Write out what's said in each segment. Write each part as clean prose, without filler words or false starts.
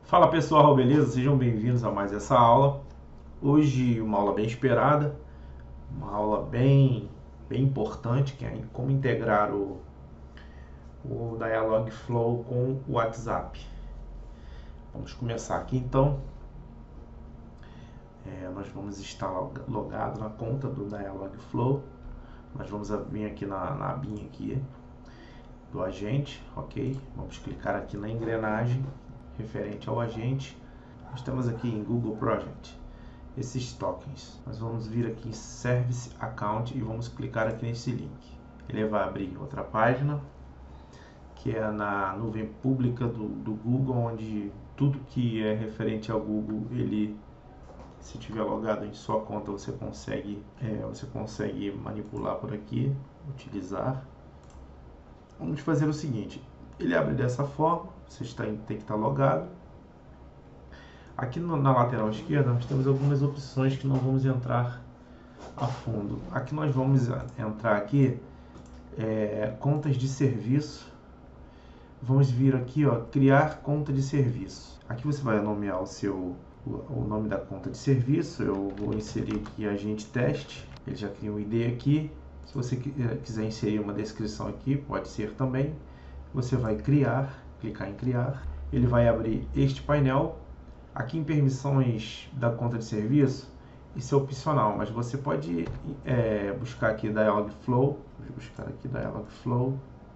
Fala pessoal, beleza? Sejam bem-vindos a mais essa aula. Hoje uma aula bem esperada, uma aula bem importante, que é como integrar o Dialogflow com o WhatsApp. Vamos começar aqui então. Nós vamos estar logado na conta do Dialogflow. Nós vamos vir aqui na abinha aqui do agente, ok? Vamos clicar aqui na engrenagem referente ao agente. Nós temos aqui em Google Project esses tokens. Nós vamos vir aqui em Service Account e vamos clicar aqui nesse link. Ele vai abrir outra página, que é na nuvem pública do Google, onde tudo que é referente ao Google, se tiver logado em sua conta, você consegue manipular por aqui, utilizar. Vamos fazer o seguinte, ele abre dessa forma, você tem que estar logado. Aqui na lateral esquerda nós temos algumas opções que não vamos entrar a fundo. Aqui nós vamos entrar aqui, contas de serviço. Vamos vir aqui, ó, criar conta de serviço. Aqui você vai nomear o nome da conta de serviço. Eu vou inserir aqui agente teste. Ele já cria um ID aqui. Se você quiser inserir uma descrição aqui, pode ser também. Você vai criar, clicar em criar. Ele vai abrir este painel. Aqui em permissões da conta de serviço, isso é opcional, mas você pode buscar aqui Dialogflow, vou buscar aqui Dialogflow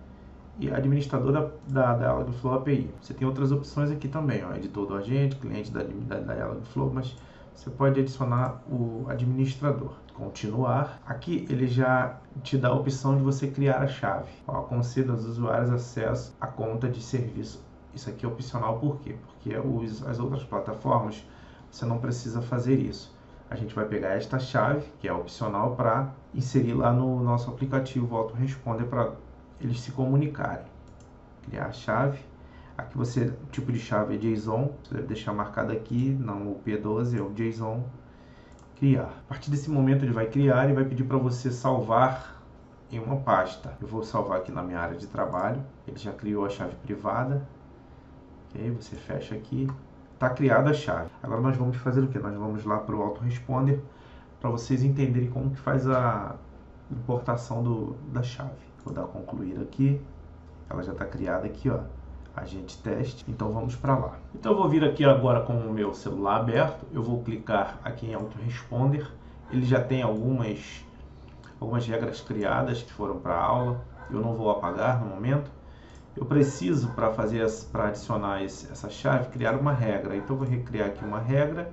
e administrador da Dialogflow API. Você tem outras opções aqui também, ó, editor do agente, cliente da Dialogflow, mas você pode adicionar o administrador. Continuar. Aqui ele já te dá a opção de você criar a chave. Ó, conceda aos usuários acesso à conta de serviço. Isso aqui é opcional, por quê? Porque as outras plataformas você não precisa fazer isso. A gente vai pegar esta chave, que é opcional, para inserir lá no nosso aplicativo Autoresponder para eles se comunicarem. Criar a chave. Aqui o tipo de chave é JSON, você deve deixar marcado aqui, não o P12, é o JSON. Criar. A partir desse momento ele vai criar e vai pedir para você salvar em uma pasta. Eu vou salvar aqui na minha área de trabalho. Ele já criou a chave privada. Ok, você fecha aqui. Está criada a chave. Agora nós vamos fazer o que? Nós vamos lá para o Autoresponder para vocês entenderem como que faz a importação da chave. Vou dar concluir aqui. Ela já está criada aqui, ó. Agente teste. Então vamos para lá. Então eu vou vir aqui agora com o meu celular aberto. Eu vou clicar aqui em Autoresponder. Ele já tem algumas regras criadas que foram para a aula. Eu não vou apagar no momento. Eu preciso, para adicionar essa chave, criar uma regra. Então eu vou recriar aqui uma regra.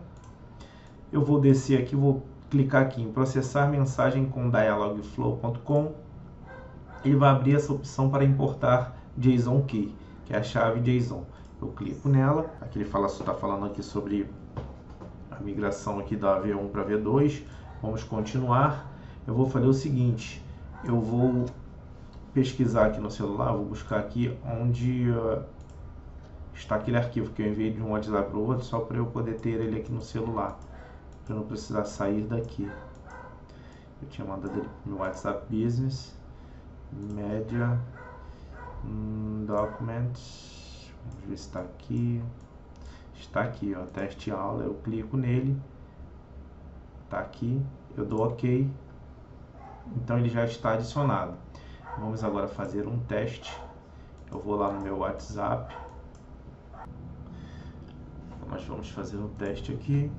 Eu vou descer aqui, vou clicar aqui em processar mensagem com dialogflow.com. Ele vai abrir essa opção para importar JSON Key, que é a chave JSON. Eu clico nela. Aqui ele está falando aqui sobre a migração aqui da V1 para V2. Vamos continuar. Eu vou fazer o seguinte. Eu vou pesquisar aqui no celular, vou buscar aqui onde está aquele arquivo que eu enviei de um WhatsApp para o outro, só para eu poder ter ele aqui no celular, para não precisar sair daqui. Eu tinha mandado ele para o meu WhatsApp Business, Media, Documents, vamos ver se está aqui. Está aqui, ó, teste aula. Eu clico nele, está aqui, eu dou OK, então ele já está adicionado. Vamos agora fazer um teste. Eu vou lá no meu WhatsApp. Nós vamos fazer um teste aqui.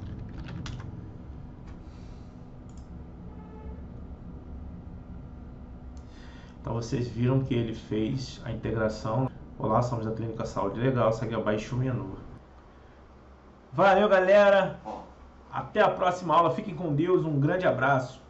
Então vocês viram que ele fez a integração. Olá, somos da Clínica Saúde Legal. Segue abaixo o menu. Valeu, galera. Até a próxima aula. Fiquem com Deus. Um grande abraço.